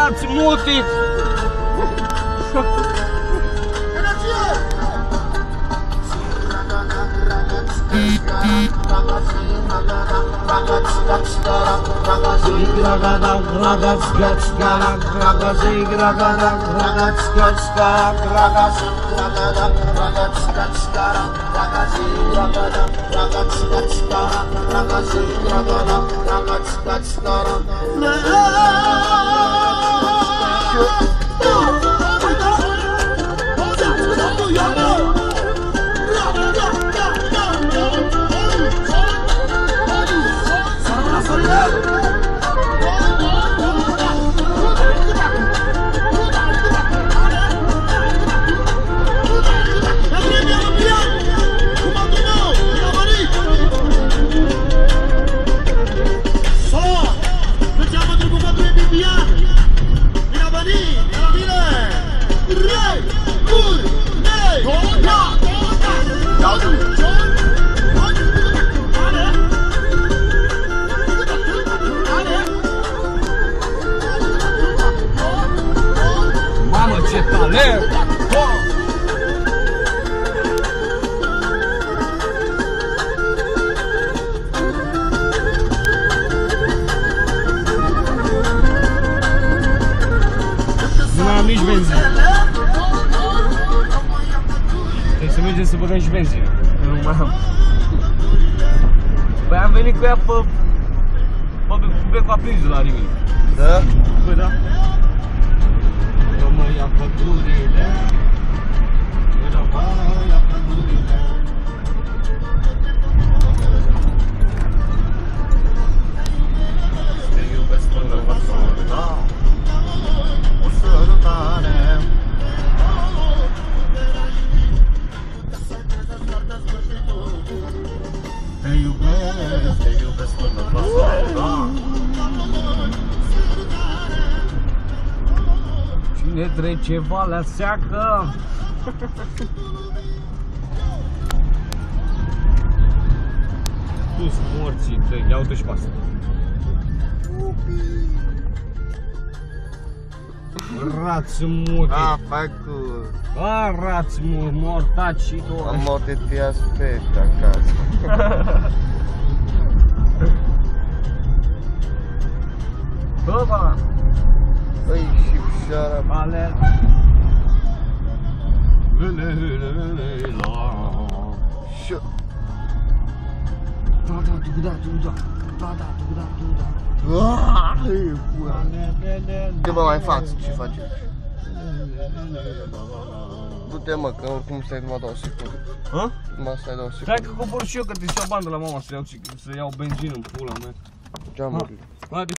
rați mutit! Mamă, ce talent! Nu mai am nici benzină. Trebuie să mergem să băgăm și benzină. Nu mai am. Păi am venit cu ea pe becul aprinsul la Rimini. Da? Păi da. Eu mă ia pădurile. Eu mă ia pădurile. Te iubesc până vă sorda. O sărutare. Te iubesc până vă sorda. Cine trece valea seacă? Tu-s morții tăi, ia uite și pe asta. Rați multe. Ah, făcut. A, rați mortaci și tu. Am mortit te aștept acasă. Bă, bă. Păi și pșoara. Ale. Și-o. Da, tu da. Ce mă mai fac? Ce faci? Du-te mă, că oricum stai numai 2 secunde. Hă? Numai stai 2 secunde. Stai că cobor și eu, că te iau bandă la mama să iau benzină în pula mea. Geamurile.